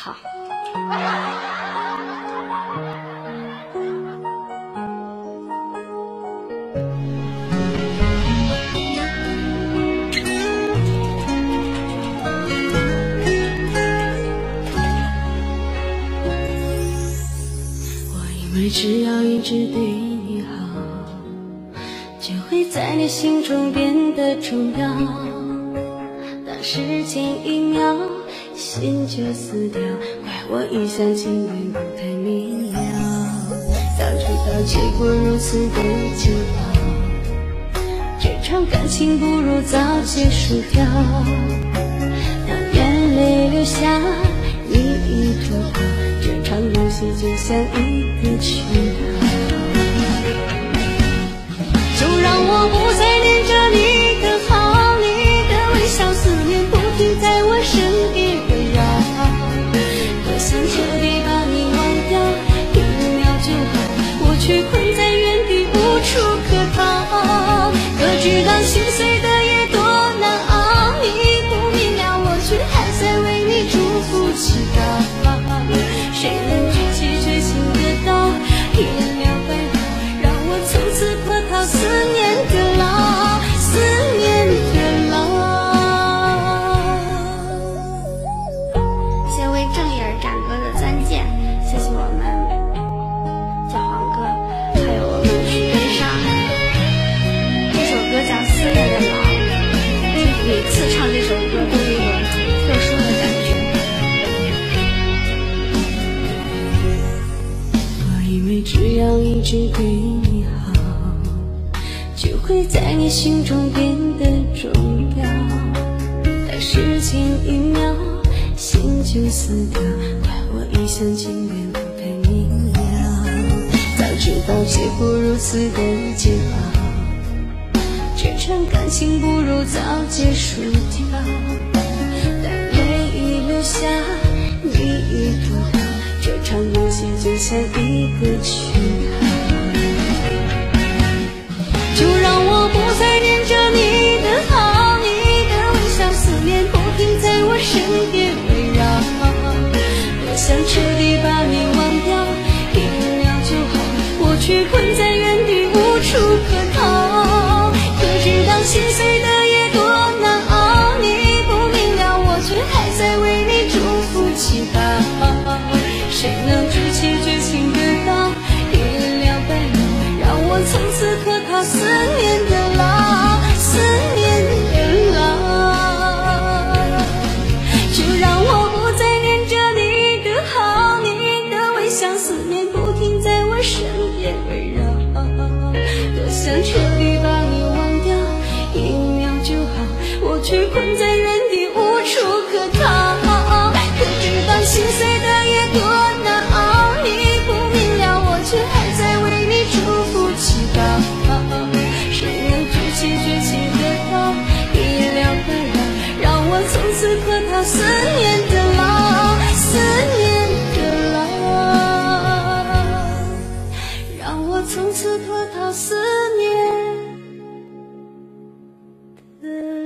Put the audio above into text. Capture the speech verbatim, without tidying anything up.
好。 我以为只要一直对你好，就会在你心中变得重要。当时间一秒，心就死掉，怪我一厢情愿不太明了。早知道结果如此的煎熬，这场感情不如早结束掉。当眼泪流下，你已脱逃，这场游戏就像一个圈套。就让我不再念着你的好，你的微笑思念不停在我身边围绕。多想彻底把你忘掉，一秒就好，我却困在原地无处可逃。可知道心碎的夜多难熬，你不明了，我却还在为你祝福祈祷。谁能举起最轻的刀，一了百了，让我从此破逃思念的牢，思念的牢。 先为正义而战歌的钻戒，谢谢我们小黄哥，还有我们许悲伤。这首歌叫《思念的牢》，每次唱这首歌都有一种特殊的感觉。 我以为只要一直对你好，就会在你心中变得重要。但时间一秒，心就死掉，怪我一厢情愿不太明了。早知道结果如此的煎熬，这场感情不如早结束掉。但泪已流下，你已脱逃，这场游戏就像一个圈套。就让我不再念着你的好，你的微笑思念不停在我身边围绕。多想彻底把你忘掉，一秒就好，我却困在原地无处可逃。可知道心碎的夜多难熬，你不明了，我却还在为你祝福祈祷。谁能举起最轻的刀，一了百了，让我从此脱逃思念的牢，思念的牢。就让我不再念着你的好，你的微笑思念不停在我身边围绕。多想彻底把你忘掉，一秒就好，我却困在原地无处可逃。可知道心碎的夜多难熬，你不明了，我却还在为你祝福祈祷。谁能举起最轻的刀，一了百了，让我从此脱逃思念的牢，思念的牢，让我从此脱逃思念的